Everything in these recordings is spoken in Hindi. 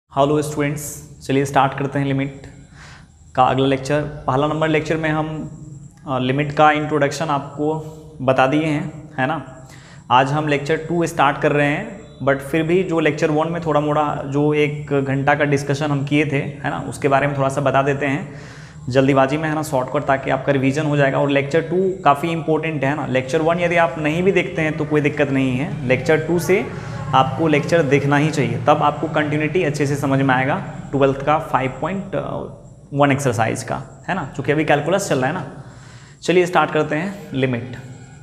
हेलो स्टूडेंट्स, चलिए स्टार्ट करते हैं लिमिट का अगला लेक्चर। पहला नंबर लेक्चर में हम लिमिट का इंट्रोडक्शन आपको बता दिए हैं, है ना। आज हम लेक्चर 2 स्टार्ट कर रहे हैं, बट फिर भी जो लेक्चर 1 में थोड़ा मोड़ा जो 1 घंटा का डिस्कशन हम किए थे, है ना, उसके बारे में थोड़ा सा बता देते हैं जल्दीबाजी में, है ना, शॉर्टकट, ताकि आपका रिवीजन हो जाएगा। और लेक्चर 2 काफ़ी इंपॉर्टेंट है ना। लेक्चर 1 यदि आप नहीं भी देखते हैं तो कोई दिक्कत नहीं है, लेक्चर 2 से आपको लेक्चर देखना ही चाहिए, तब आपको कंटिन्यूटी अच्छे से समझ में आएगा 12th का 5.1 एक्सरसाइज का, है ना, चूँकि अभी कैलकुलस चल रहा है ना। चलिए स्टार्ट करते हैं लिमिट।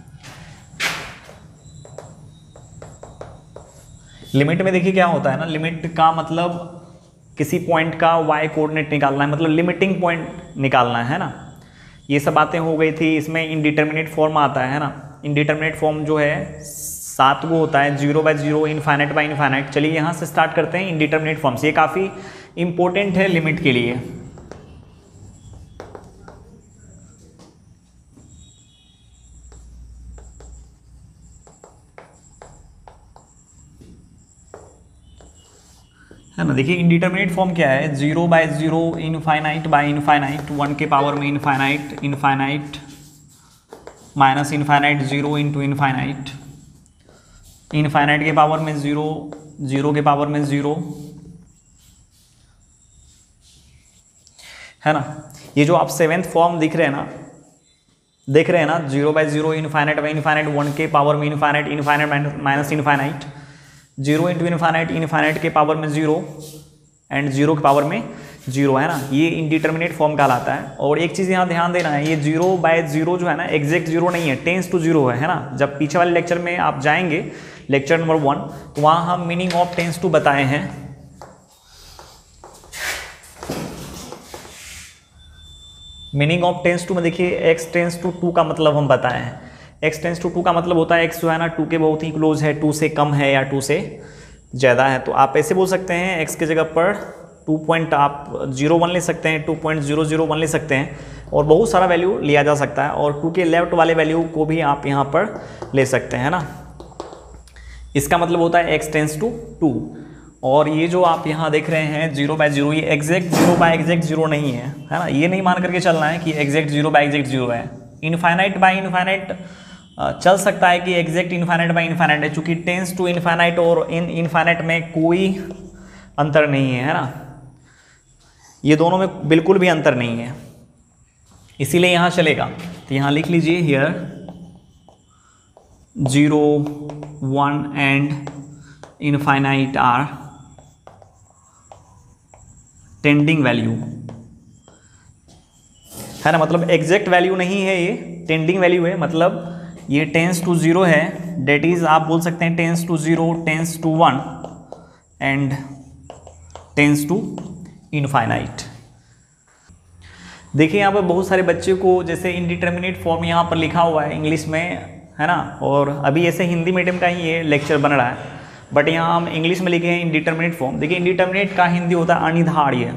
लिमिट में देखिए क्या होता है ना, लिमिट का मतलब किसी पॉइंट का y कोऑर्डिनेट निकालना है, मतलब लिमिटिंग पॉइंट निकालना है ना। ये सब बातें हो गई थी। इसमें इनडिटर्मिनेट फॉर्म आता है ना। इनडिटर्मिनेट फॉर्म जो है 7 गो होता है, 0/0, इनफाइनाइट बाय इनफाइनाइट। चलिए यहाँ से स्टार्ट करते हैं इनडिटर्मिनेट फॉर्म्स। ये काफ़ी इंपॉर्टेंट है लिमिट के लिए। है ना, देखिए इनडिटर्मिनेट फॉर्म क्या है, 0/0, इनफाइनाइट बाय इनफाइनाइट, 1 के पावर में infinite, infinite minus infinite, 0 into infinite, infinite के पावर में 0, 0 के पावर में 0, है ना। ये जो आप 7th फॉर्म देख रहे हैं ना, 0/0, इनफाइनाइट बाय इनफाइनाइट, 1 के पावर में infinite, infinite minus infinite, 0 into infinite, infinite के पावर में 0 एंड 0 के पावर में 0, है ना। ये इनडिटर्मिनेट फॉर्म कहलाता है। और एक चीज़ यहाँ ध्यान देना है, ये 0/0 जो है ना, एग्जैक्ट 0 नहीं है, टेंस टू 0 है ना। जब पीछे वाले लेक्चर में आप जाएंगे, लेक्चर नंबर 1, तो वहाँ हम मीनिंग ऑफ टेंस टू बताए हैं। मीनिंग ऑफ टेंस टू में देखिए x टेंस टू 2 का मतलब हम बताए हैं। x टेंस टू 2 का मतलब होता है x जो है ना 2 के बहुत ही क्लोज है, 2 से कम है या 2 से ज़्यादा है। तो आप ऐसे बोल सकते हैं, x की जगह पर 2.01 ले सकते हैं, 2.001 ले सकते हैं, और बहुत सारा वैल्यू लिया जा सकता है। और 2 के लेफ्ट वाले वैल्यू को भी आप यहाँ पर ले सकते हैं ना। इसका मतलब होता है x टेंस टू 2। और ये जो आप यहाँ देख रहे हैं 0/0, ये एग्जैक्ट 0/0 नहीं है ना। ये नहीं मान करके चलना है कि एग्जैक्ट 0/0 है। इनफाइनाइट बाय इनफाइनाइट चल सकता है कि एग्जैक्ट इनफाइनाइट बाय इनफाइनाइट है, चूँकि टेंस टू इनफाइनाइट और इनफाइनाइट में कोई अंतर नहीं है ना। ये दोनों में बिल्कुल भी अंतर नहीं है, इसीलिए यहाँ चलेगा। तो यहाँ लिख लीजिए here 0, 1 and infinite are tending value, है ना। मतलब एग्जैक्ट वैल्यू नहीं है, ये टेंडिंग वैल्यू है। मतलब ये टेंस टू 0 है, डेट इज आप बोल सकते हैं tends to 0, tends to 1 and tends to infinite. देखिए यहाँ पर बहुत सारे बच्चे को जैसे इनडिटर्मिनेट फॉर्म यहाँ पर लिखा हुआ है इंग्लिश में, है ना। और अभी ऐसे हिंदी मीडियम का ही ये लेक्चर बन रहा है, बट यहाँ हम इंग्लिश में लिखे हैं इनडिटर्मिनेट फॉर्म। देखिए इनडिटर्मिनेट का हिंदी होता है अनिर्धार्य,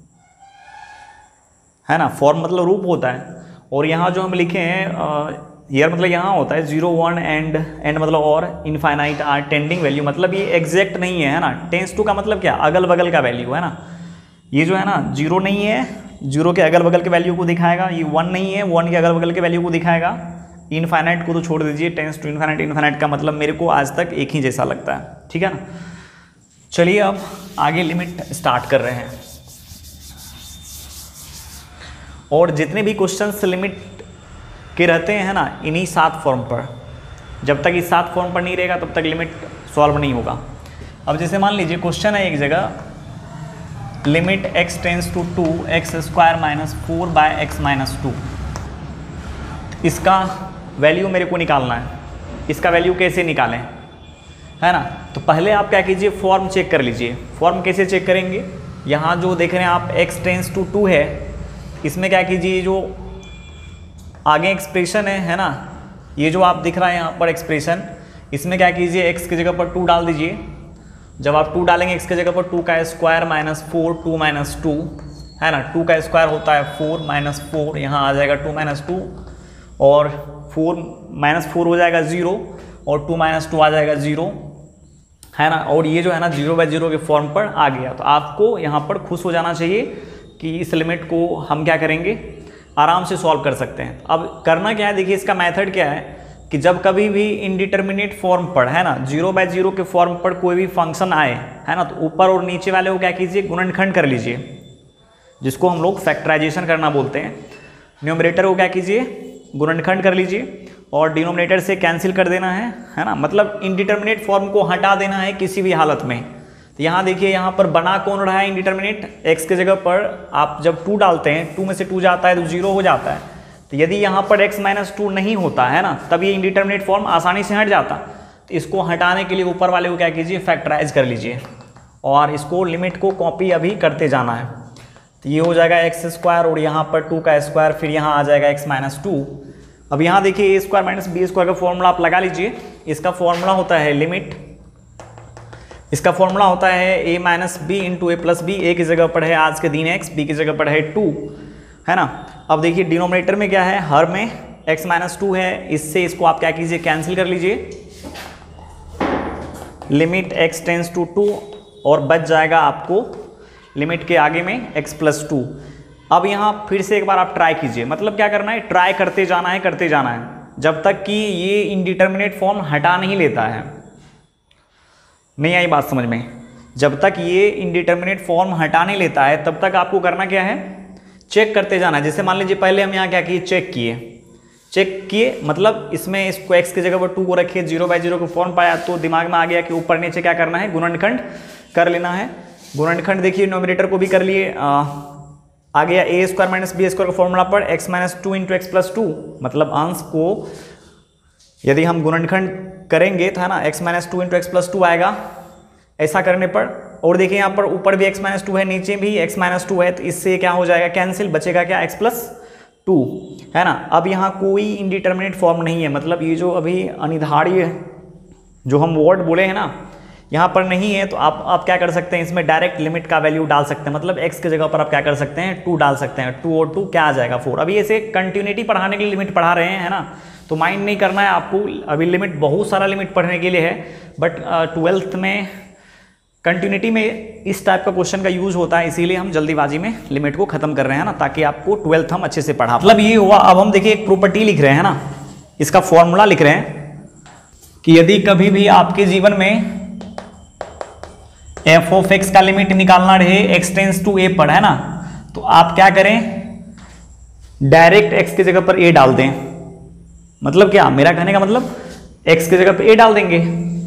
है ना। फॉर्म मतलब रूप होता है। और यहाँ जो हम लिखे हैं हियर मतलब यहाँ होता है 0, 1 एंड मतलब और इनफाइनाइट आर टेंडिंग वैल्यू, मतलब ये एग्जैक्ट नहीं है ना। टेंस टू का मतलब क्या, अगल बगल का वैल्यू, है ना। ये जो है ना 0 नहीं है, 0 के अगल बगल के वैल्यू को दिखाएगा। ये 1 नहीं है, 1 के अगल बगल के वैल्यू को दिखाएगा। इनफाइनाइट को तो छोड़ दीजिए, टेंस टू इनफाइनाइट, इनफाइनाइट का मतलब मेरे को आज तक एक ही जैसा लगता है, ठीक है ना। चलिए अब आगे लिमिट स्टार्ट कर रहे हैं। और जितने भी क्वेश्चंस लिमिट के रहते हैं, है ना, इन्हीं 7 फॉर्म पर, जब तक इस 7 फॉर्म पर नहीं रहेगा तब तक लिमिट सॉल्व नहीं होगा। अब जैसे मान लीजिए क्वेश्चन है एक जगह, limit x tends to 2x² - 4/x - 2। इसका वैल्यू मेरे को निकालना है। इसका वैल्यू कैसे निकालें, है ना। तो पहले आप क्या कीजिए, फॉर्म चेक कर लीजिए। फॉर्म कैसे चेक करेंगे, यहाँ जो देख रहे हैं आप x टेंस टू 2 है, इसमें क्या कीजिए, जो आगे एक्सप्रेशन है ना, ये जो आप दिख रहा है यहाँ पर एक्सप्रेशन, इसमें क्या कीजिए, x की जगह पर 2 डाल दीजिए। जब आप 2 डालेंगे x की जगह पर 2 का स्क्वायर माइनस 4, 2 - 2, है ना। 2 का स्क्वायर होता है 4 - 4, यहाँ आ जाएगा 2 - 2, और 4 - 4 हो जाएगा 0, और 2 - 2 आ जाएगा 0, है ना, और ये जो है ना 0/0 के फॉर्म पर आ गया। तो आपको यहाँ पर खुश हो जाना चाहिए कि इस लिमिट को हम क्या करेंगे, आराम से सॉल्व कर सकते हैं। अब करना क्या है, देखिए इसका मेथड क्या है कि जब कभी भी इनडिटर्मिनेट फॉर्म पर, है ना, 0/0 के फॉर्म पर कोई भी फंक्शन आए, है ना, तो ऊपर और नीचे वाले को क्या कीजिए, गुणनखंड कर लीजिए, जिसको हम लोग फैक्टराइजेशन करना बोलते हैं। न्यूमरेटर को क्या कीजिए, गुणनखंड कर लीजिए और डिनोमिनेटर से कैंसिल कर देना है ना, मतलब इनडिटर्मिनेट फॉर्म को हटा देना है किसी भी हालत में। तो यहाँ देखिए, यहाँ पर बना कौन रहा है इनडिटर्मिनेट, x के जगह पर आप जब 2 डालते हैं, 2 में से 2 जाता है तो 0 हो जाता है। तो यदि यहाँ पर x - 2 नहीं होता है ना, तब ये इनडिटर्मिनेट फॉर्म आसानी से हट जाता। तो इसको हटाने के लिए ऊपर वाले को क्या कीजिए, फैक्टराइज कर लीजिए और इसको लिमिट को कॉपी अभी करते जाना है। तो ये हो जाएगा x² और यहाँ पर 2 का स्क्वायर, फिर यहाँ आ जाएगा x - 2। अब यहाँ देखिए a² - b² का फॉर्मूला आप लगा लीजिए। इसका फॉर्मूला होता है लिमिट, इसका फॉर्मूला होता है a - b × a + b। a की जगह पर है आज के दिन x, b की जगह पर है 2, है ना। अब देखिए डिनोमिनेटर में क्या है, हर में x - 2 है, इससे इसको आप क्या कीजिए, कैंसिल कर लीजिए, लिमिट x टेंस टू 2 और बच जाएगा आपको लिमिट के आगे में x + 2। अब यहाँ फिर से एक बार आप ट्राई कीजिए, मतलब क्या करना है, ट्राई करते जाना है, करते जाना है, जब तक कि ये इनडिटर्मिनेट फॉर्म हटा नहीं लेता है। नहीं आई बात समझ में? जब तक ये इनडिटर्मिनेट फॉर्म हटा नहीं लेता है तब तक आपको करना क्या है, चेक करते जाना है। जैसे मान लीजिए पहले हम यहाँ क्या किए, चेक किए, मतलब इसमें इसको x की जगह पर 2 को रखिए, 0/0 को फॉर्म पाया तो दिमाग में आ गया कि ऊपर नीचे क्या करना है, गुणनखंड कर लेना है। गुणनखंड देखिए न्यूमरेटर को भी कर लिए, आ गया a² - b² का फॉर्मूला पर x - 2 × x + 2, मतलब अंश को यदि हम गुणनखंड करेंगे तो है ना x - 2 × x + 2 आएगा ऐसा करने पर। और देखिए यहाँ पर ऊपर भी x - 2 है, नीचे भी x - 2 है, तो इससे क्या हो जाएगा, कैंसिल, बचेगा क्या, x + 2, है ना। अब यहाँ कोई इनडिटर्मिनेट फॉर्म नहीं है, मतलब ये जो अभी अनिर्धारीय जो हम वर्ड बोले हैं ना, यहाँ पर नहीं है। तो आप क्या कर सकते हैं, इसमें डायरेक्ट लिमिट का वैल्यू डाल सकते हैं, मतलब x की जगह पर आप क्या कर सकते हैं, 2 डाल सकते हैं। 2 और 2 क्या आ जाएगा, 4। अभी ऐसे कंटिन्यूटी पढ़ाने के लिए लिमिट पढ़ा रहे हैं, है ना, तो माइंड नहीं करना है आपको। अभी लिमिट बहुत सारा लिमिट पढ़ने के लिए है, बट 12th में कंटिन्यूटी में इस टाइप का क्वेश्चन का यूज होता है, इसीलिए हम जल्दीबाजी में लिमिट को खत्म कर रहे हैं ना, ताकि आपको 12th हम अच्छे से पढ़ा। मतलब ये हुआ। अब हम देखिए एक प्रॉपर्टी लिख रहे हैं ना, इसका फॉर्मूला लिख रहे हैं कि यदि कभी भी आपके जीवन में f(x) का लिमिट निकालना रहे x टेंस टू a पर, है ना, तो आप क्या करें, डायरेक्ट x की जगह पर a डाल दें। मतलब क्या, मेरा कहने का मतलब x की जगह पर a डाल देंगे,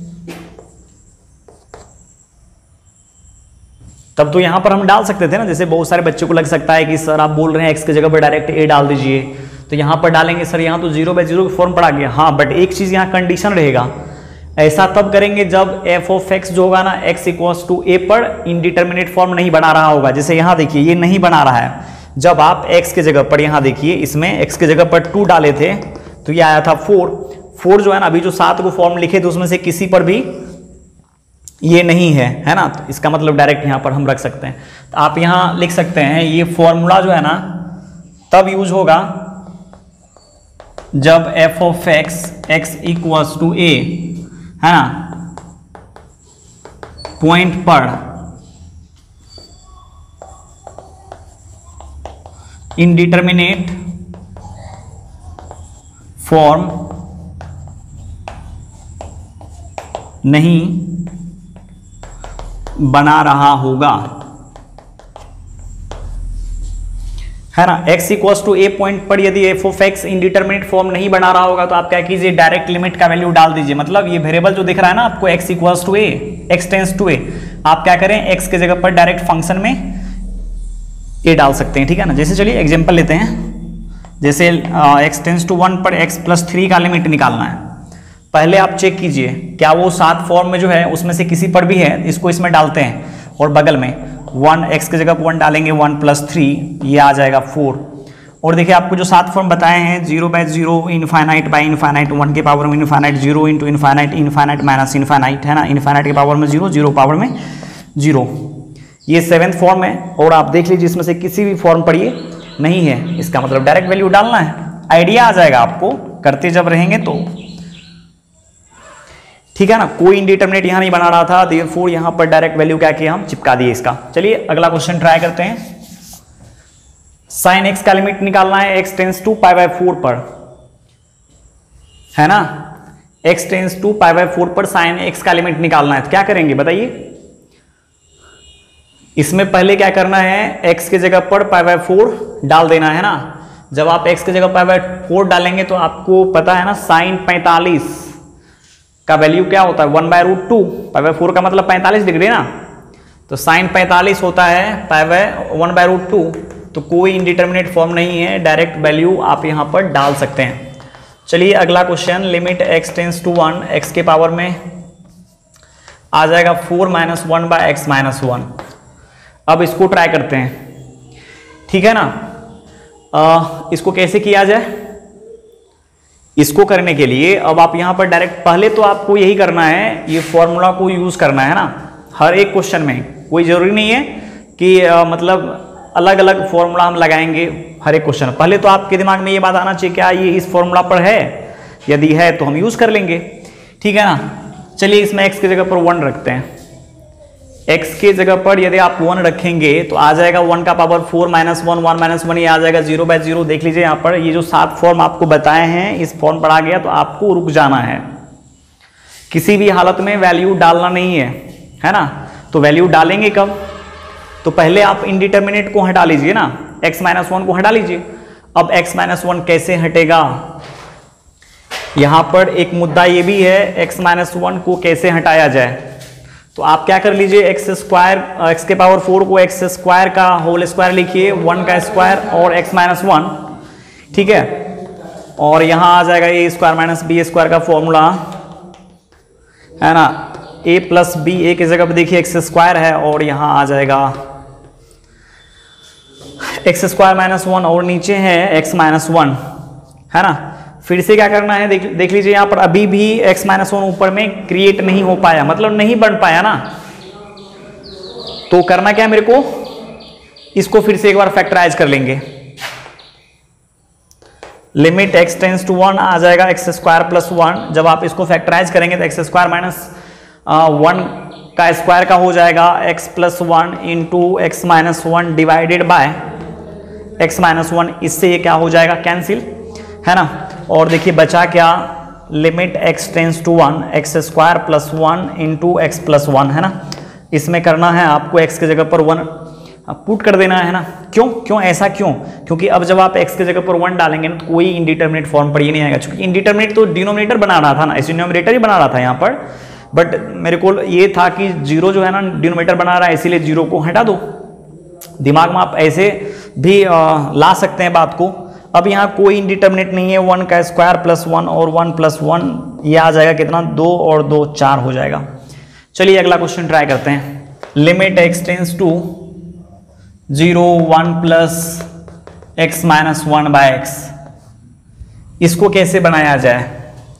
तब तो यहां पर हम डाल सकते थे ना। जैसे बहुत सारे बच्चों को लग सकता है कि सर आप बोल रहे हैं x की जगह पर डायरेक्ट a डाल दीजिए, तो यहां पर डालेंगे सर, यहां तो 0/0 फॉर्म पड़ा गया। हाँ, बट एक चीज यहां कंडीशन रहेगा, ऐसा तब करेंगे जब f(x) जो होगा ना x = a पर इनडिटर्मिनेट फॉर्म नहीं बना रहा होगा। जैसे यहाँ देखिए ये नहीं बना रहा है, जब आप x की जगह पर, यहाँ देखिए इसमें x की जगह पर 2 डाले थे तो ये आया था 4 जो है ना, अभी जो 7 को फॉर्म लिखे थे उसमें से किसी पर भी ये नहीं है ना, तो इसका मतलब डायरेक्ट यहाँ पर हम रख सकते हैं। तो आप यहाँ लिख सकते हैं, ये फॉर्मूला जो है ना तब यूज होगा जब f(x) x = a, है ना, पॉइंट पर इनडिटर्मिनेट फॉर्म नहीं बना रहा होगा, है ना। x = a पॉइंट पर यदि f(x) इनडिटर्मिनेट फॉर्म नहीं बना रहा होगा तो आप क्या कीजिए, डायरेक्ट लिमिट का वैल्यू डाल दीजिए। मतलब ये वेरिएबल जो दिख रहा है ना आपको x = a, x tends to a, आप क्या करें, x की जगह पर डायरेक्ट फंक्शन में a डाल सकते हैं, ठीक है ना। जैसे चलिए एग्जांपल लेते हैं, जैसे x टेंस टू 1 पर x + 3 का लिमिट निकालना है। पहले आप चेक कीजिए क्या वो 7 फॉर्म में जो है उसमें से किसी पर भी है, इसको इसमें डालते हैं और बगल में 1 x की जगह पर 1 डालेंगे, 1 + 3 ये आ जाएगा 4। और देखिए आपको जो 7 फॉर्म बताए हैं, 0/0, इनफाइनाइट बाय इनफाइनाइट, 1 के पावर में infinite, 0 × infinite, infinite minus infinite, है ना, इनफाइनाइट के पावर में 0, 0 पावर में 0, ये 7th फॉर्म है। और आप देख लीजिए इसमें से किसी भी फॉर्म पर ये नहीं है, इसका मतलब डायरेक्ट वैल्यू डालना है। आइडिया आ जाएगा आपको, करते जब रहेंगे तो, ठीक है ना, कोई इंडिटरमिनेट यहां नहीं बना रहा था, देयरफॉर यहां पर डायरेक्ट वैल्यू क्या किया, हम चिपका दिए इसका। चलिए अगला क्वेश्चन ट्राई करते हैं। साइन एक्स का लिमिट निकालना है, x tends to pi by 4 पर, है ना, x tends to pi by 4 पर साइन एक्स का लिमिट निकालना है। तो क्या करेंगे बताइए, इसमें पहले क्या करना है, x के जगह पर पाई बाय 4 डाल देना है ना। जब आप x की जगह पाई बाय 4 डालेंगे तो आपको पता है ना साइन 45 का वैल्यू क्या होता है, 1/√2। पाई बाय 4 का मतलब 45 डिग्री ना, तो साइन 45 होता है पाई बाय 1/√2। तो कोई इंडिटरमिनेट फॉर्म नहीं है, डायरेक्ट वैल्यू आप यहां पर डाल सकते हैं। चलिए अगला question, limit x tends to 1, x के पावर में आ जाएगा 4 - 1/x - 1। अब इसको ट्राई करते हैं, ठीक है ना। इसको कैसे किया जाए, इसको करने के लिए अब आप यहां पर डायरेक्ट, पहले तो आपको यही करना है, ये फॉर्मूला को यूज करना है ना हर एक क्वेश्चन में। कोई जरूरी नहीं है कि मतलब अलग अलग फॉर्मूला हम लगाएंगे हर एक क्वेश्चन। पहले तो आपके दिमाग में ये बात आना चाहिए क्या ये इस फॉर्मूला पर है, यदि है तो हम यूज कर लेंगे, ठीक है ना। चलिए इसमें x की जगह पर 1 रखते हैं। x के जगह पर यदि आप 1 रखेंगे तो आ जाएगा 1 का पावर 4 - 1 1 - 1, ये आ जाएगा 0/0। देख लीजिए यहाँ पर ये जो 7 फॉर्म आपको बताए हैं, इस फॉर्म पर आ गया तो आपको रुक जाना है, किसी भी हालत में वैल्यू डालना नहीं है ना। तो वैल्यू डालेंगे कब, तो पहले आप इनडिटरमिनेट को हटा लीजिए ना, x - 1 को हटा लीजिए। अब x - 1 कैसे हटेगा, यहां पर एक मुद्दा ये भी है, x - 1 को कैसे हटाया जाए। तो आप क्या कर लीजिए, x के पावर 4 को x² का होल स्क्वायर लिखिए, 1 का स्क्वायर और x - 1, ठीक है। और यहां आ जाएगा a² - b² का फॉर्मूला, है ना, a + b, a की जगह पर देखिए x² है और यहां आ जाएगा x² - 1 और नीचे है x - 1, है ना। फिर से क्या करना है, देख लीजिए यहां पर अभी भी x - 1 ऊपर में क्रिएट नहीं हो पाया, मतलब नहीं बन पाया ना। तो करना क्या है मेरे को, इसको फिर से एक बार फैक्टराइज कर लेंगे। लिमिट x टेंस टू 1 आ जाएगा x² + 1। जब आप इसको फैक्टराइज करेंगे तो x² - 1 का स्क्वायर का हो जाएगा x + 1 × x - 1 divided by x - 1। इससे ये क्या हो जाएगा, कैंसिल, है ना। और देखिए बचा क्या, limit x tends to 1 x² + 1 × x + 1, है ना। इसमें करना है आपको x की जगह पर 1 पुट कर देना है ना। क्यों ऐसा क्यों, क्योंकि अब जब आप x की जगह पर 1 डालेंगे ना तो कोई इंडिटरमिनेट फॉर्म पर ये नहीं आएगा, क्योंकि इंडिटरमिनेट तो डिनोमिनेटर बना रहा था ना, ऐसे न्यूमरेटर ही बना रहा था यहाँ पर। बट मेरे को ये था कि 0 जो है ना डिनोमिनेटर बना रहा है, इसीलिए 0 को हटा दो। दिमाग में आप ऐसे भी ला सकते हैं बात को। अब यहाँ कोई इंडिटरमिनेट नहीं है, 1 का स्क्वायर + 1 और 1 + 1, ये आ जाएगा कितना, 2 और 2 4 हो जाएगा। चलिए अगला क्वेश्चन ट्राई करते हैं। Limit x tends to 0 1 + x - 1/x, इसको कैसे बनाया जाए।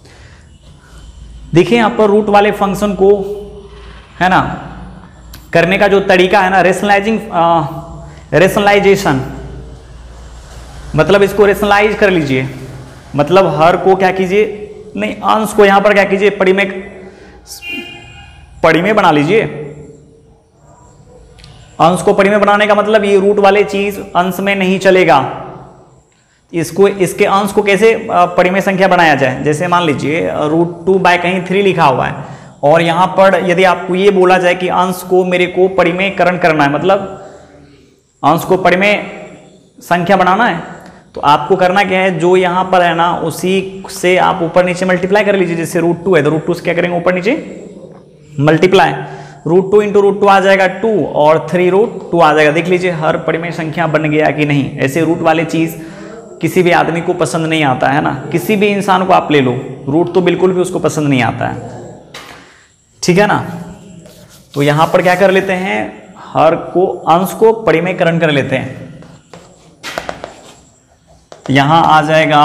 देखिए यहाँ पर रूट वाले फंक्शन को, है ना, करने का जो तरीका है ना, रेशनलाइजेशन, मतलब इसको रेशनलाइज कर लीजिए। मतलब हर को क्या कीजिए, नहीं अंश को यहां पर क्या कीजिए, परिमेय बना लीजिए। अंश को परिमेय बनाने का मतलब ये रूट वाले चीज अंश में नहीं चलेगा। इसके अंश को कैसे परिमेय संख्या बनाया जाए, जैसे मान लीजिए √2 बाय कहीं 3 लिखा हुआ है और यहां पर यदि आपको ये बोला जाए कि अंश को मेरे को परिमेयकरण करना है, मतलब अंश को परिमेय संख्या बनाना है, तो आपको करना क्या है, जो यहां पर है ना उसी से आप ऊपर नीचे मल्टीप्लाई कर लीजिए। जैसे √2 है तो √2 से क्या करेंगे, ऊपर नीचे मल्टीप्लाई, √2 × √2 आ जाएगा 2 और 3√2 आ जाएगा। देख लीजिए हर परिमेय संख्या बन गया कि नहीं। ऐसे रूट वाले चीज किसी भी आदमी को पसंद नहीं आता है ना, किसी भी इंसान को आप ले लो, रूट तो बिल्कुल भी उसको पसंद नहीं आता है, ठीक है ना। तो यहां पर क्या कर लेते हैं, हर को अंश को परिमेयकरण कर लेते हैं। यहां आ जाएगा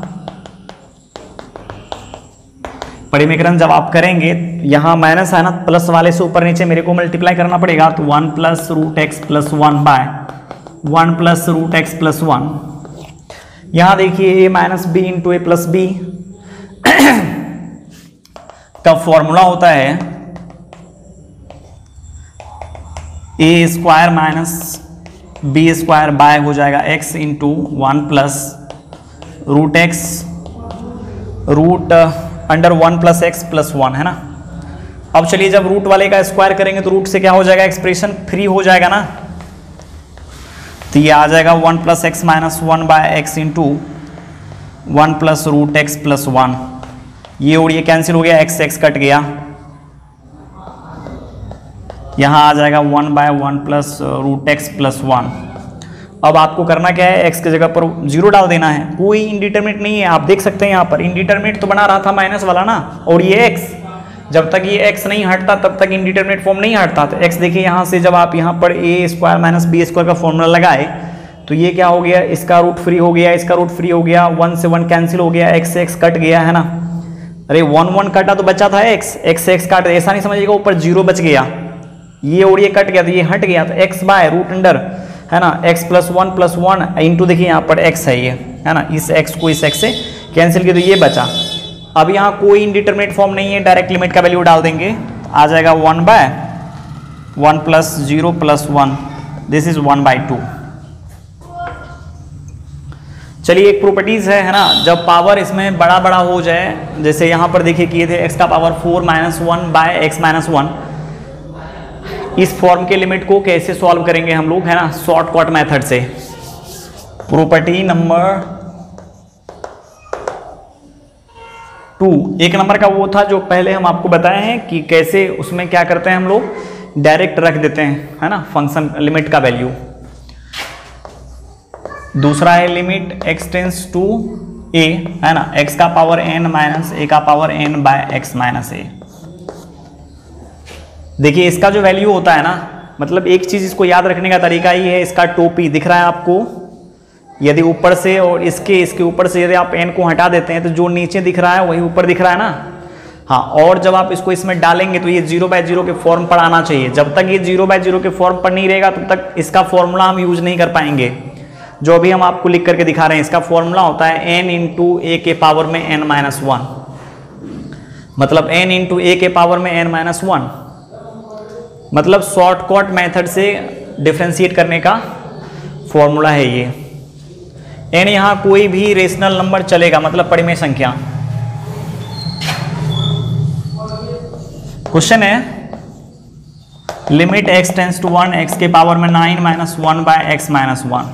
परिमेयकरण। जब आप करेंगे यहां माइनस है ना, प्लस वाले से ऊपर नीचे मेरे को मल्टीप्लाई करना पड़ेगा। तो 1 + √x + 1/1 + √x + 1। यहां देखिए a - b × a + b का फॉर्मूला होता है A square minus B square by हो जाएगा x into 1 plus root x root under 1 plus x plus 1, है ना। अब चलिए जब रूट वाले का स्क्वायर करेंगे तो रूट से क्या हो जाएगा, एक्सप्रेशन फ्री हो जाएगा ना। तो ये आ जाएगा 1 plus x minus 1 by x into 1 plus root x plus 1। ये और ये कैंसिल हो गया, एक्स एक्स कट गया, यहाँ आ जाएगा 1 by 1 plus root x plus 1। अब आपको करना क्या है, x की जगह पर 0 डाल देना है। कोई इंडिटरमिनेट नहीं है, आप देख सकते हैं यहाँ पर इंडिटरमिनेट तो बना रहा था माइनस वाला ना, और ये x, जब तक ये x नहीं हटता तब तक इंडिटरमिनेट फॉर्म नहीं हटता। तो x देखिए यहाँ से जब आप यहाँ पर A square minus B square का फॉर्मूला लगाए तो ये क्या हो गया, इसका रूट फ्री हो गया, इसका रूट फ्री हो गया, 1 से 1 कैंसिल हो गया, x से x कट गया, है ना। अरे 1 1 कटा तो बचा था x से x काट, ऐसा नहीं समझिएगा ऊपर 0 बच गया, ये और ये कट गया तो ये हट गया, तो x बाय रूट अंडर, है ना, x प्लस 1 इंटू देखिए यहाँ पर x है ये, है ना, इस x को इस x से कैंसिल किया तो ये बचा। अब यहाँ कोई इंडिटरमिनेट फॉर्म नहीं है, डायरेक्ट लिमिट का वैल्यू डाल देंगे, आ जाएगा 1 by 1 plus 0 plus 1, this is 1 by 2। चलिए एक प्रॉपर्टीज है ना, जब पावर इसमें बड़ा बड़ा हो जाए, जैसे यहाँ पर देखिए किए थे x का power 4 minus 1 by x minus 1, इस फॉर्म के लिमिट को कैसे सॉल्व करेंगे हम लोग, है ना, शॉर्टकट मेथड से। प्रॉपर्टी नंबर 2, एक नंबर का वो था जो पहले हम आपको बताए हैं कि कैसे उसमें क्या करते हैं हम लोग, डायरेक्ट रख देते हैं, है ना, फंक्शन लिमिट का वैल्यू। दूसरा है limit x tends to a, है ना, x का पावर n माइनस a का power n by x minus a। देखिए इसका जो वैल्यू होता है ना, मतलब एक चीज इसको याद रखने का तरीका ही है, इसका टोपी दिख रहा है आपको, यदि ऊपर से और इसके ऊपर से यदि आप n को हटा देते हैं तो जो नीचे दिख रहा है वही ऊपर दिख रहा है ना। हाँ, और जब आप इसको इसमें डालेंगे तो ये 0 बाय 0 के फॉर्म पर आना चाहिए। जब तक ये 0 बाय 0 के फॉर्म पर नहीं रहेगा तब तक इसका फॉर्मूला हम यूज नहीं कर पाएंगे। जो अभी हम आपको लिख करके दिखा रहे हैं, इसका फॉर्मूला होता है n इंटू ए के पावर में n माइनस 1, मतलब n इंटू ए के पावर में n माइनस 1, मतलब शॉर्टकट मेथड से डिफरेंशिएट करने का फॉर्मूला है ये। n यहाँ कोई भी रेशनल नंबर चलेगा, मतलब परिमेय संख्या। क्वेश्चन है limit x tends to 1 x के पावर में 9 माइनस 1 बाय x माइनस 1।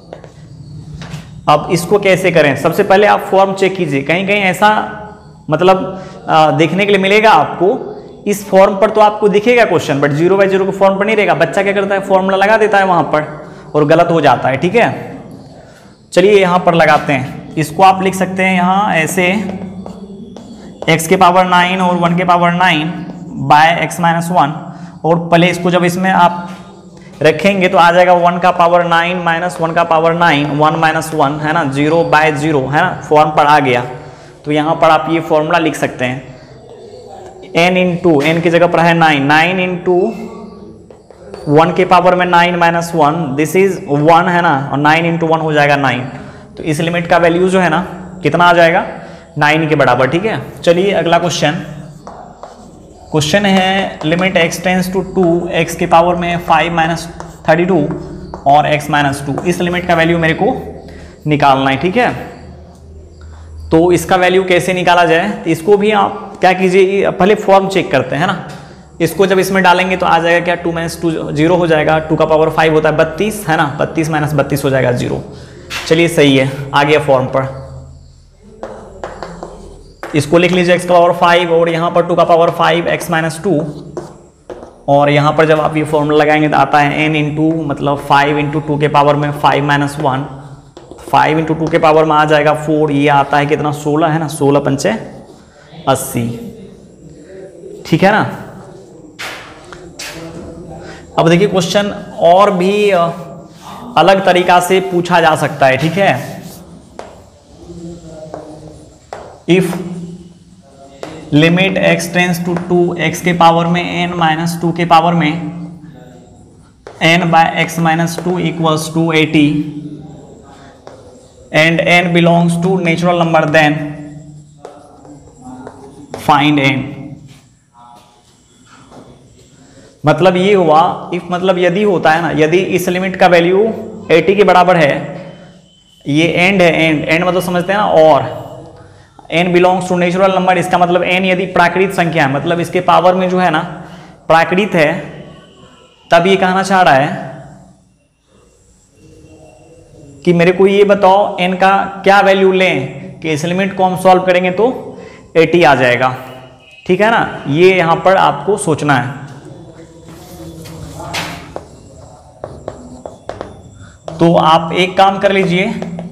अब इसको कैसे करें, सबसे पहले आप फॉर्म चेक कीजिए, कहीं कहीं ऐसा मतलब देखने के लिए मिलेगा आपको, इस फॉर्म पर तो आपको दिखेगा क्वेश्चन, बट 0 बाय 0 के फॉर्म पर नहीं रहेगा। बच्चा क्या करता है, फॉर्मूला लगा देता है वहां पर और गलत हो जाता है, ठीक है। चलिए यहां पर लगाते हैं, इसको आप लिख सकते हैं यहाँ ऐसे, x के पावर 9 और 1 के पावर 9 बाय x माइनस 1, और पहले इसको जब इसमें आप रखेंगे तो आ जाएगा 1 का पावर 9 माइनस 1 का पावर 9, 1 माइनस 1, है ना, 0 बाय 0, है ना, फॉर्म पर आ गया। तो यहाँ पर आप ये फॉर्मूला लिख सकते हैं, n इंटू एन की जगह पर है 9 इंटू 1 के पावर में 9 माइनस 1, दिस इज 1, है ना, और 9 इंटू 1 हो जाएगा 9। तो इस लिमिट का वैल्यू जो है ना कितना आ जाएगा, 9 के बराबर, ठीक है। चलिए अगला क्वेश्चन है limit x tends to 2 x के पावर में 5 माइनस 32 और x माइनस 2। इस लिमिट का वैल्यू मेरे को निकालना है, ठीक है। तो इसका वैल्यू कैसे निकाला जाए, तो इसको भी आप क्या कीजिए, पहले फॉर्म चेक करते हैं ना। इसको जब इसमें डालेंगे तो आ जाएगा क्या, 2 माइनस 2 0 हो जाएगा, 2 का पावर 5 होता है 32, है ना, 32 माइनस 32 हो जाएगा 0। चलिए सही है, आ गया फॉर्म पर। इसको लिख लीजिए x का पावर 5 और यहाँ पर 2 का पावर 5 x माइनस 2, और यहाँ पर जब आप ये फॉर्मूला लगाएंगे तो आता है n इंटू मतलब 5 इंटू 2 के पावर में 5 माइनस 1, 5 इंटू 2 के पावर में आ जाएगा 4, ये आता है कितना 16, है ना, 16 पंचे 80, ठीक है ना। अब देखिए क्वेश्चन और भी अलग तरीका से पूछा जा सकता है, ठीक है। If limit x tends to 2 x के पावर में n माइनस 2 के पावर में n by x minus 2 equals to 80 and n belongs to natural number, then find n। मतलब ये हुआ इफ, मतलब यदि होता है ना, यदि इस लिमिट का वैल्यू 80 के बराबर है, ये एंड है, एंड मतलब समझते हैं ना, और n belongs to natural number, इसका मतलब n यदि प्राकृत संख्या है, मतलब इसके पावर में जो है ना प्राकृत है, तब ये कहना चाह रहा है कि मेरे को ये बताओ n का क्या वैल्यू लें कि इस लिमिट को हम सॉल्व करेंगे तो 80 आ जाएगा। ठीक है ना, ये यहां पर आपको सोचना है। तो आप एक काम कर लीजिए,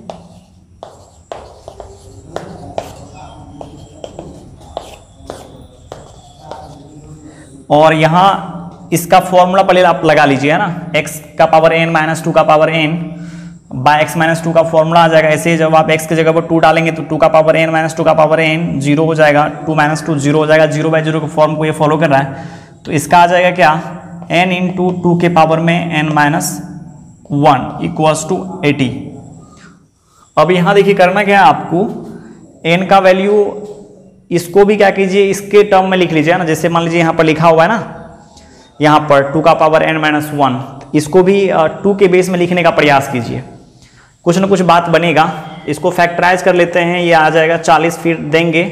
और यहां इसका फॉर्मूला पहले आप लगा लीजिए, है ना, x का पावर n माइनस 2 का power n by x minus 2 का फॉर्मूला आ जाएगा। ऐसे जब आप x की जगह पर 2 डालेंगे तो 2 का पावर n माइनस 2 का पावर n 0 हो जाएगा, 2 माइनस 2 0 हो जाएगा, 0 बाय 0 के फॉर्म को ये फॉलो कर रहा है। तो इसका आ जाएगा क्या, n इंटू 2 के पावर में n माइनस 1 इक्वल्स टू 80। अब यहाँ देखिए करना क्या है आपको, n का वैल्यू इसको भी क्या कीजिए, इसके टर्म में लिख लीजिए ना, जैसे मान लीजिए यहाँ पर लिखा हुआ है ना, यहाँ पर 2 का पावर n माइनस 1, इसको भी 2 के बेस में लिखने का प्रयास कीजिए, कुछ ना कुछ बात बनेगा। इसको फैक्टराइज कर लेते हैं, ये आ जाएगा 40, फिर देंगे,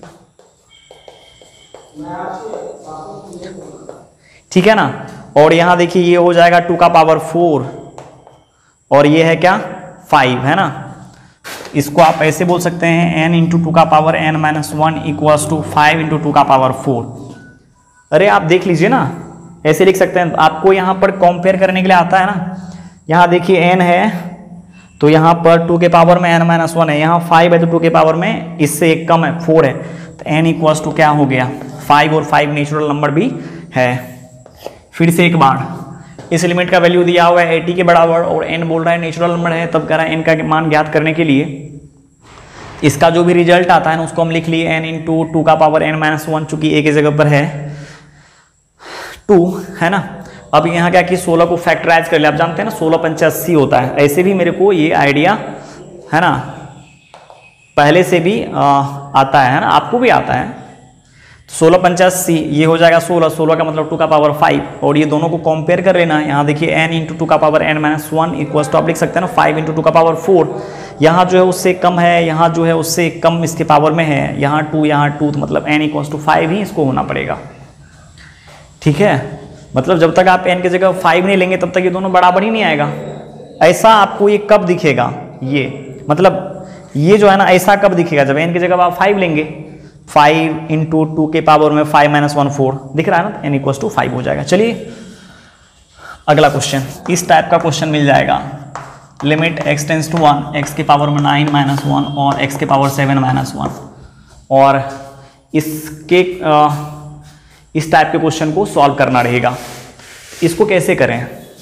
ठीक है ना। और यहाँ देखिए ये हो जाएगा 2 का पावर 4, और ये है क्या 5, है ना। इसको आप ऐसे बोल सकते हैं n इंटू 2 का power n minus 1 equals to 5 into 2 का पावर 4। अरे आप देख लीजिए ना, ऐसे लिख सकते हैं। आपको यहाँ पर कंपेयर करने के लिए आता है ना, यहाँ देखिए n है तो यहाँ पर 2 के पावर में n माइनस 1 है, यहाँ 5 है तो 2 के पावर में इससे एक कम है 4 है, तो n इक्वल्स टू क्या हो गया 5, और 5 नेचुरल नंबर भी है। फिर से एक बार, इस लिमिट का वैल्यू दिया हुआ है 80 के बराबर और n बोल रहा है नेचुरल नंबर है, तब कह रहा है n का मान ज्ञात करने के लिए इसका जो भी रिजल्ट आता है ना उसको हम लिख लिए n इंटू 2 का पावर n माइनस 1, चूंकि a की जगह पर है 2, है ना। अब यहाँ क्या कि 16 को फैक्टराइज कर लिया, आप जानते हैं ना 16 पंचे 80 होता है। ऐसे भी मेरे को ये आइडिया है ना पहले से भी आता है ना, आपको भी आता है। 16 पंचे 80 ये हो जाएगा 16, 16 का मतलब 2 का पावर 5, और ये दोनों को कंपेयर कर लेना। यहाँ देखिए n इंटू 2 का power n minus 1 equals to आप लिख सकते हैं ना 5 इंटू 2 का पावर 4, यहाँ जो है उससे कम है, यहाँ जो है उससे कम इसके पावर में है, यहाँ 2 तो मतलब n इक्वल्स टू 5 ही इसको होना पड़ेगा। ठीक है, मतलब जब तक आप n की जगह 5 नहीं लेंगे तब तक ये दोनों बराबर ही नहीं आएगा। ऐसा आपको ये कब दिखेगा, ये मतलब ये जो है ना ऐसा कब दिखेगा, जब n की जगह आप 5 लेंगे। 5 इंटू 2 के पावर में 5 माइनस 1 4 दिख रहा है ना, n इक्वल्स टू 5 हो जाएगा। चलिए अगला क्वेश्चन, इस टाइप का क्वेश्चन मिल जाएगा। Limit x tends to 1, x के पावर में 9 माइनस 1 और x के पावर 7 माइनस 1, और इसके इस टाइप के क्वेश्चन को सॉल्व करना रहेगा। इसको कैसे करें,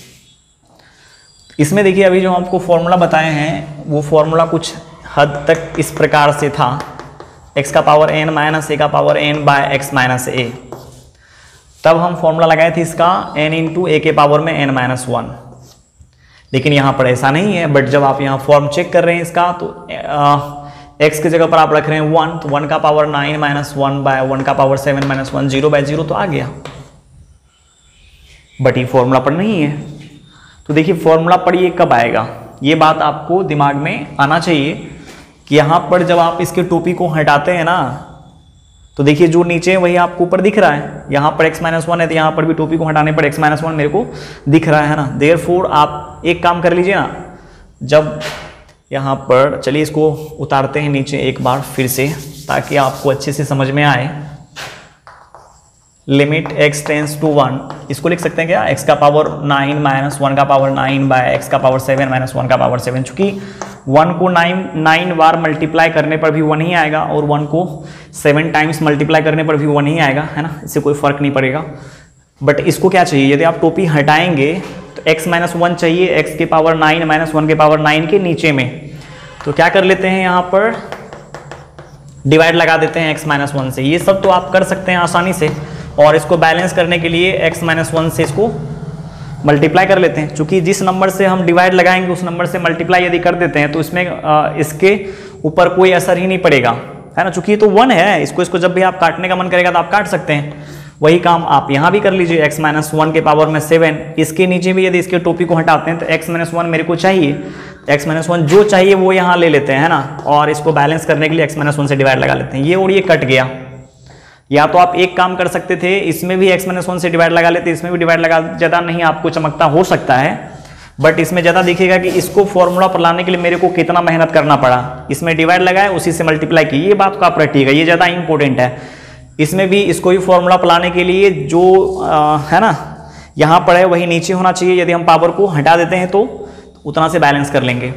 इसमें देखिए अभी जो आपको फॉर्मूला बताए हैं वो फॉर्मूला कुछ हद तक इस प्रकार से था, x का पावर n माइनस a का power n by x minus a। तब हम फॉर्मूला लगाए थे इसका n इंटू a के पावर में n माइनस 1, लेकिन यहाँ पर ऐसा नहीं है। बट जब आप यहाँ फॉर्म चेक कर रहे हैं इसका तो x की जगह पर आप रख रहे हैं 1, तो 1 का पावर 9 माइनस 1 बाय 1 का पावर 7 माइनस 1, 0 बाय 0 तो आ गया। बट ये फॉर्मूला पर नहीं है, तो देखिए फॉर्मूला पर ये कब आएगा, ये बात आपको दिमाग में आना चाहिए कि यहाँ पर जब आप इसके टोपी को हटाते हैं ना, तो देखिए जो नीचे है वही आपको ऊपर दिख रहा है। यहाँ पर x माइनस 1 है तो यहाँ पर भी टोपी को हटाने पर x माइनस 1 मेरे को दिख रहा है ना। देयरफॉर आप एक काम कर लीजिए ना, जब यहाँ पर चलिए इसको उतारते हैं नीचे एक बार फिर से ताकि आपको अच्छे से समझ में आए। लिमिट x टेंस टू 1, इसको लिख सकते हैं क्या, x का पावर 9 माइनस 1 का पावर 9 बाय x का पावर 7 माइनस 1 का पावर 7। चूंकि 1 को 9 बार मल्टीप्लाई करने पर भी 1 ही आएगा और 1 को 7 टाइम्स मल्टीप्लाई करने पर भी 1 ही आएगा, है ना, इससे कोई फर्क नहीं पड़ेगा। बट इसको क्या चाहिए, यदि आप टोपी हटाएंगे तो x माइनस 1 चाहिए x के पावर 9 माइनस 1 के पावर 9 के नीचे में। तो क्या कर लेते हैं, यहाँ पर डिवाइड लगा देते हैं x माइनस 1 से। ये सब तो आप कर सकते हैं आसानी से, और इसको बैलेंस करने के लिए x माइनस 1 से इसको मल्टीप्लाई कर लेते हैं। चूंकि जिस नंबर से हम डिवाइड लगाएंगे उस नंबर से मल्टीप्लाई यदि कर देते हैं तो इसमें इसके ऊपर कोई असर ही नहीं पड़ेगा, है ना। चूंकि ये तो 1 है, इसको जब भी आप काटने का मन करेगा तो आप काट सकते हैं। वही काम आप यहाँ भी कर लीजिए, x माइनस 1 के पावर में 7, इसके नीचे भी यदि इसके टोपी को हटाते हैं तो x माइनस 1 मेरे को चाहिए, x माइनस 1 जो चाहिए वो यहाँ ले लेते हैं, है ना, और इसको बैलेंस करने के लिए x माइनस 1 से डिवाइड लगा लेते हैं, ये और ये कट गया। या तो आप एक काम कर सकते थे, इसमें भी x माइनस 1 से डिवाइड लगा लेते, इसमें भी डिवाइड लगा, ज़्यादा नहीं आपको चमकता हो सकता है, बट इसमें ज़्यादा दिखेगा कि इसको फॉर्मूला पर लाने के लिए मेरे को कितना मेहनत करना पड़ा, इसमें डिवाइड लगाया उसी से मल्टीप्लाई की, ये बात को आप रटिएगा, ये ज़्यादा इंपॉर्टेंट है। इसमें भी इसको ही फॉर्मूला पर लाने के लिए जो है ना यहाँ पर है वही नीचे होना चाहिए, यदि हम पावर को हटा देते हैं तो उतना से बैलेंस कर लेंगे।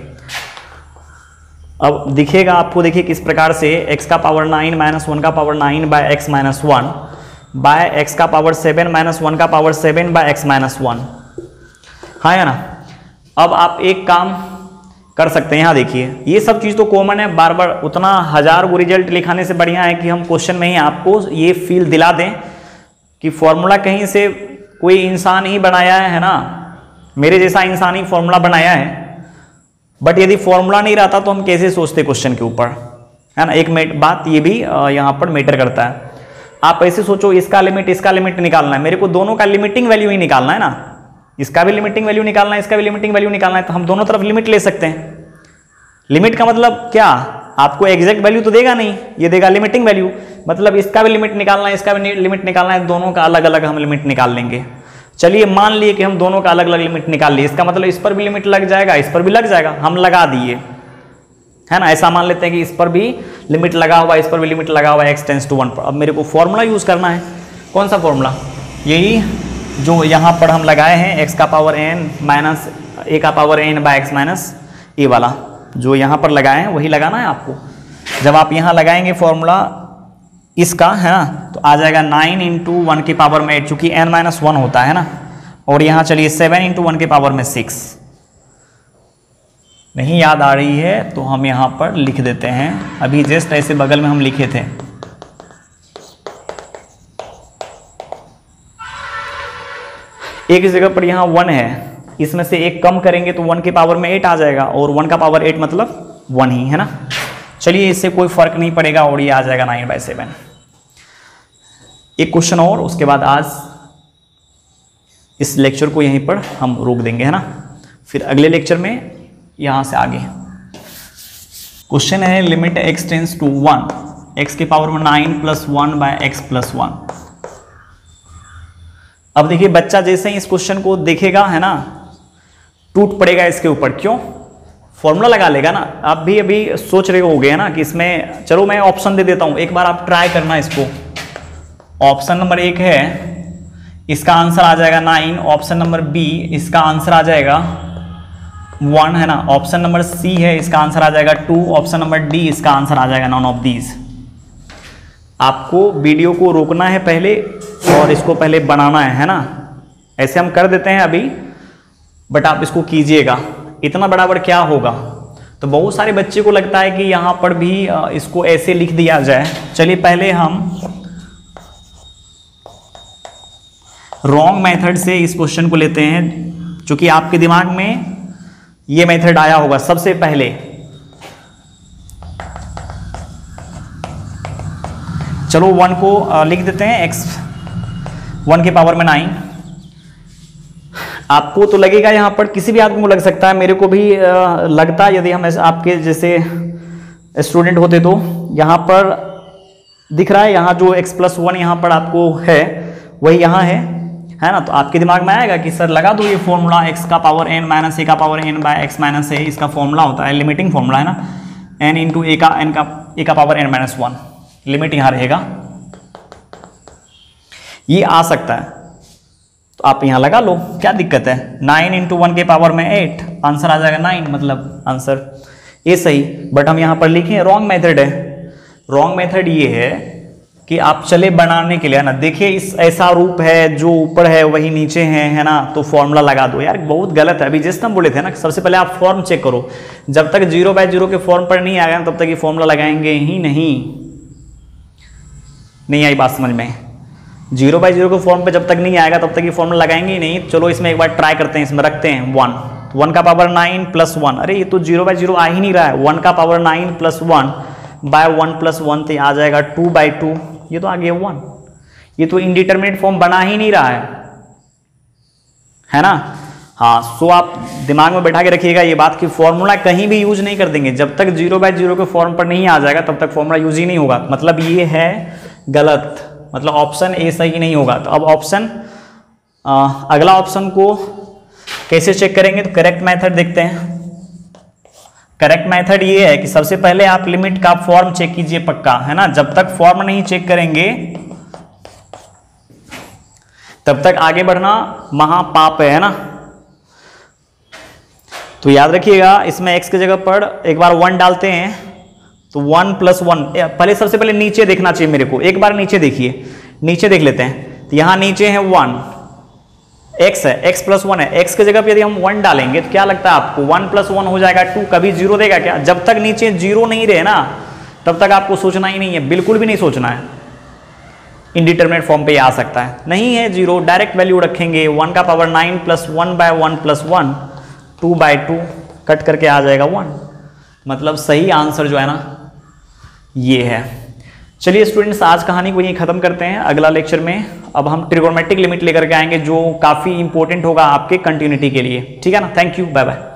अब दिखेगा आपको, देखिए किस प्रकार से x का पावर 9 माइनस 1 का power 9 by x minus 1 by x का पावर 7 माइनस 1 का पावर 7 बाय x माइनस 1, हाँ है ना। अब आप एक काम कर सकते हैं, यहाँ देखिए ये सब चीज़ तो कॉमन है, बार बार उतना 1000 को रिजल्ट लिखाने से बढ़िया है कि हम क्वेश्चन में ही आपको ये फील दिला दें कि फॉर्मूला कहीं से कोई इंसान ही बनाया है ना, मेरे जैसा इंसान ही फॉर्मूला बनाया है। बट यदि फॉर्मूला नहीं रहता तो हम कैसे सोचते क्वेश्चन के ऊपर, है ना। एक बात ये भी यहाँ पर मैटर करता है। आप ऐसे सोचो, इसका लिमिट निकालना है, मेरे को दोनों का लिमिटिंग वैल्यू ही निकालना है ना, इसका भी लिमिटिंग वैल्यू निकालना है, इसका भी लिमिटिंग वैल्यू निकालना है, तो हम दोनों तरफ लिमिट ले सकते हैं। लिमिट का मतलब क्या, आपको एग्जैक्ट वैल्यू तो देगा नहीं, ये देगा लिमिटिंग वैल्यू, मतलब इसका भी लिमिट निकालना है, इसका भी लिमिट निकालना है, दोनों का अलग अलग हम लिमिट निकाल लेंगे। चलिए मान लिए कि हम दोनों का अलग अलग लिमिट निकाल लिए, इसका मतलब इस पर भी लिमिट लग जाएगा, इस पर भी लग जाएगा, हम लगा दिए, है ना। ऐसा मान लेते हैं कि इस पर भी लिमिट लगा हुआ, इस पर भी लिमिट लगा हुआ है x टेंड्स टू 1 पर। अब मेरे को फॉर्मूला यूज करना है, कौन सा फॉर्मूला, यही जो यहाँ पर हम लगाए हैं x का पावर n माइनस a का power n by x minus a वाला, जो यहाँ पर लगाए हैं वही लगाना है आपको। जब आप यहाँ लगाएंगे फॉर्मूला इसका, है ना, तो आ जाएगा 9 इंटू 1 के पावर में 8, चूंकि n माइनस 1 होता है ना, और यहाँ चलिए 7 इंटू 1 के पावर में 6। नहीं याद आ रही है तो हम यहाँ पर लिख देते हैं, अभी जस्ट ऐसे बगल में हम लिखे थे। एक जगह पर यहाँ 1 है, इसमें से एक कम करेंगे तो 1 के पावर में 8 आ जाएगा, और 1 का पावर 8 मतलब 1 ही, है ना। चलिए इससे कोई फर्क नहीं पड़ेगा और ये आ जाएगा 9/7। एक क्वेश्चन और, उसके बाद आज इस लेक्चर को यहीं पर हम रोक देंगे, है ना। फिर अगले लेक्चर में यहाँ से आगे क्वेश्चन है, limit x tends to 1, x के पावर में 9 प्लस 1 बाय x प्लस 1। अब देखिए बच्चा जैसे ही इस क्वेश्चन को देखेगा, है ना, टूट पड़ेगा इसके ऊपर, क्यों, फॉर्मूला लगा लेगा ना। आप भी अभी सोच रहे होगे ना कि इसमें, चलो मैं ऑप्शन दे देता हूं, एक बार आप ट्राई करना इसको। ऑप्शन नंबर 1 है, इसका आंसर आ जाएगा 9, ऑप्शन नंबर बी इसका आंसर आ जाएगा 1, है ना। ऑप्शन नंबर सी है, इसका आंसर आ जाएगा 2, ऑप्शन नंबर डी इसका आंसर आ जाएगा नॉन ऑफ दीज। आपको वीडियो को रोकना है पहले और इसको पहले बनाना है ना। ऐसे हम कर देते हैं अभी, बट आप इसको कीजिएगा, इतना बराबर क्या होगा। तो बहुत सारे बच्चे को लगता है कि यहाँ पर भी इसको ऐसे लिख दिया जाए। चलिए पहले हम रॉन्ग मेथड से इस क्वेश्चन को लेते हैं, क्योंकि आपके दिमाग में ये मेथड आया होगा सबसे पहले। चलो 1 को लिख देते हैं, x 1 के पावर में 9। आपको तो लगेगा, यहाँ पर किसी भी आदमी को लग सकता है, मेरे को भी लगता है, यदि हम आपके जैसे स्टूडेंट होते तो। यहाँ पर दिख रहा है, यहाँ जो x प्लस 1 यहाँ पर आपको है वही यहाँ है ना। तो आपके दिमाग में आएगा कि सर लगा दो ये फॉर्मूला, x का पावर n माइनस a का power n by x minus a, इसका फॉर्मूला होता है, लिमिटिंग फॉर्मूला है ना, n इंटू a का पावर n माइनस 1, लिमिट यहाँ रहेगा, ये आ सकता है। तो आप यहाँ लगा लो, क्या दिक्कत है। 9 इंटू 1 के पावर में 8, आंसर आ जाएगा 9, मतलब आंसर ये सही। बट हम यहाँ पर लिखें रॉन्ग मेथड है। रॉन्ग मेथड ये है कि आप चले बनाने के लिए, है ना, देखिए इस ऐसा रूप है, जो ऊपर है वही नीचे है ना, तो फॉर्मूला लगा दो। यार बहुत गलत है। अभी जिस हम बोले थे ना, सबसे पहले आप फॉर्म चेक करो। जब तक 0/0 के फॉर्म पर नहीं आएगा तब तक ये फॉर्मूला लगाएंगे ही नहीं आई बात समझ में। 0/0 के फॉर्म पे जब तक नहीं आएगा तब तक ये फॉर्मूला लगाएंगे ही नहीं। चलो इसमें एक बार ट्राई करते हैं, इसमें रखते हैं 1 का पावर 9 प्लस 1। अरे ये तो 0/0 आ ही नहीं रहा है। 1 का पावर 9 प्लस 1 बाय 1 प्लस 1 तो आ जाएगा 2/2, ये तो आ गया 1। ये तो इंडिटरमिनेट फॉर्म बना ही नहीं रहा है ना। हाँ, सो आप दिमाग में बैठा के रखिएगा ये बात कि फॉर्मूला कहीं भी यूज नहीं कर देंगे, जब तक 0/0 के फॉर्म पर नहीं आ जाएगा तब तक फॉर्मूला यूज ही नहीं होगा। मतलब ये है गलत, मतलब ऑप्शन ए सही नहीं होगा। तो अब ऑप्शन अगला ऑप्शन को कैसे चेक करेंगे, तो करेक्ट मेथड देखते हैं। करेक्ट मेथड ये है कि सबसे पहले आप लिमिट का फॉर्म चेक कीजिए पक्का, है ना। जब तक फॉर्म नहीं चेक करेंगे तब तक आगे बढ़ना महापाप है ना। तो याद रखिएगा, इसमें x की जगह पर एक बार 1 डालते हैं तो 1 + 1, पहले सबसे पहले नीचे देखना चाहिए मेरे को, एक बार नीचे देखिए, नीचे देख लेते हैं। तो यहां नीचे है 1, x है, x + 1 है, x की जगह पर यदि हम 1 डालेंगे तो क्या लगता है आपको 1 + 1 हो जाएगा 2, कभी 0 देगा क्या? जब तक नीचे 0 नहीं रहे ना तब तक आपको सोचना ही नहीं है, बिल्कुल भी नहीं सोचना है। इंडिटरमिनेट फॉर्म पे आ सकता है, नहीं है 0, डायरेक्ट वैल्यू रखेंगे 1 का पावर 9 + 1/1 + 1, 2/2 कट करके आ जाएगा 1। मतलब सही आंसर जो है ना ये है। चलिए स्टूडेंट्स, आज कहानी को यहीं खत्म करते हैं। अगला लेक्चर में अब हम ट्रिगोनोमेट्रिक लिमिट लेकर के आएंगे जो काफ़ी इंपॉर्टेंट होगा आपके कंटिन्यूटी के लिए। ठीक है ना। Thank you, bye bye.